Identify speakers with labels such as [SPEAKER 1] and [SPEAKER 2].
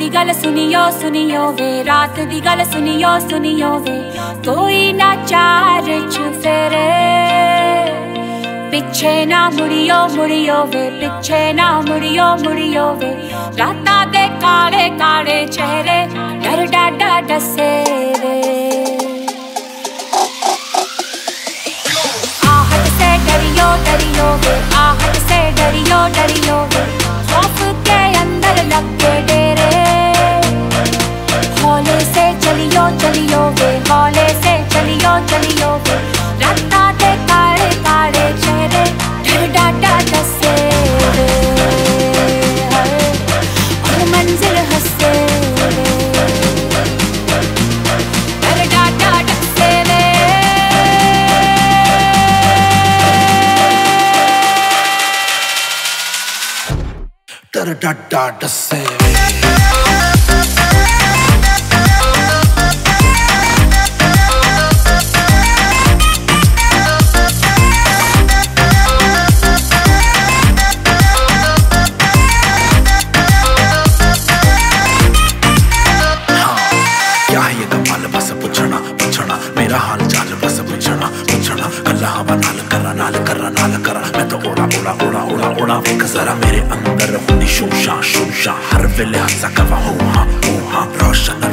[SPEAKER 1] दी गल सुनियो सुनियो वे, रात दी गल सुनियो सुनियो वे, कोई ना चार चुफेरे, पिछे ना मुड़ियो मुड़ियो वे, पिछे ना मुड़ियो मुड़ियो वे, राता दे काले काले चेहरे, डर डाडा डसे वे। आहट से डरियो डरियो वे, आहट से डरियो डरियो वे, खौफ के अंदर लग के डेरे, हौले से चलियो चलियो वे, हौले से चलियो चलियो वे, राता दे काले काले चेहरे, डर डाडा डसे वे, और मंजिल हंसे वे, डर डाडा डसे वे।
[SPEAKER 2] डर डाडा डसे वे। मेरा हाल चाल बस पूछना पूछना, कल्ला हवा नाल करा नाल करा नाल करा, मैं तो उड़ा उड़ा उड़ा उड़ा उड़ा वेख जरा मेरे अंदर होनी शूशा शूशा, हर वेले हंसा कवा हूँ हाँ रोशन